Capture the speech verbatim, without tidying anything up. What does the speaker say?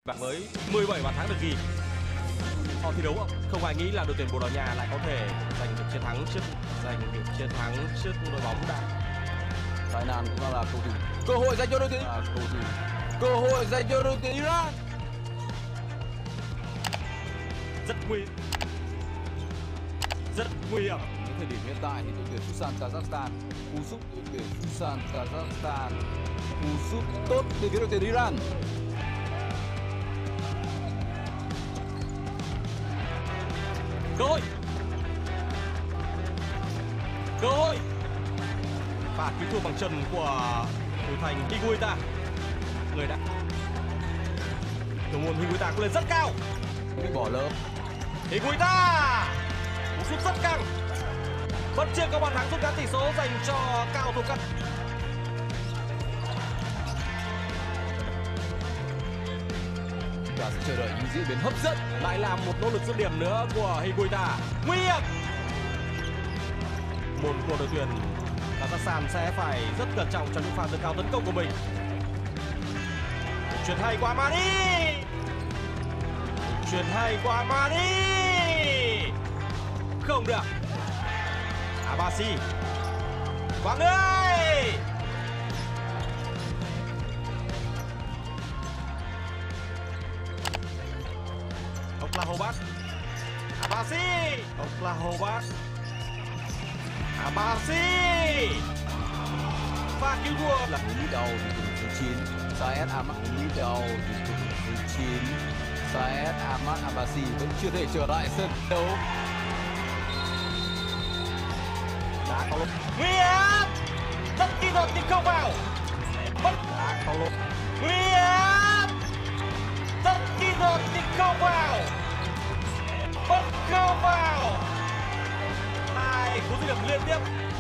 Bảng mới mười bảy bàn thắng được ghi. Họ thi đấu không ai nghĩ là đội tuyển Bồ Đào Nha lại có thể giành được chiến thắng trước giành được chiến thắng trước đội bóng đã. Tai nạn cũng là cầu thủ. Cơ hội dành cho đội tuyển à, cầu thủ. Cơ hội dành cho đội tuyển Iran. Rất nguy rất nguy hiểm. Đến thời điểm hiện tại thì đội tuyển Futsal Kazakhstan cú sút đội tuyển Futsal Kazakhstan cú sút tốt từ phía đội tuyển Iran. Cơ hội cơ hội và cứu thua bằng chân của thủ thành Higuita, người đã thủ môn Higuita cũng lên rất cao, Bị bỏ lỡ. Higuita cú sút rất căng, vẫn chưa có bàn thắng rút ngắn tỷ số dành cho cao thủ cắt. Và sẽ chờ đợi những diễn biến hấp dẫn. Lại làm một nỗ lực dứt điểm nữa của Higuita, nguy hiểm. Môn của đội tuyển Kazakhstan sẽ phải rất cẩn trọng trong những pha tấn cao tấn công của mình. Chuyền hay qua Mani, chuyền hay qua Mani, không được. Abasi, Quang ơi, Oklahobat, Abasi, Oklahobat, Abasi, pha cứu thua là Lý đầu thì thủ số chín Saed Ahmad. Lý đầu thì thủ số chín Saed Ahmad Abasi vẫn chưa thể trở lại sân đấu. đá có lỗi nguy hiểm, rất kỹ thuật nhưng không vào. Bất đá có lỗi nguy hiểm, rất kỹ thuật nhưng không vào. Bất không vào. Hai cú dứt điểm liên tiếp.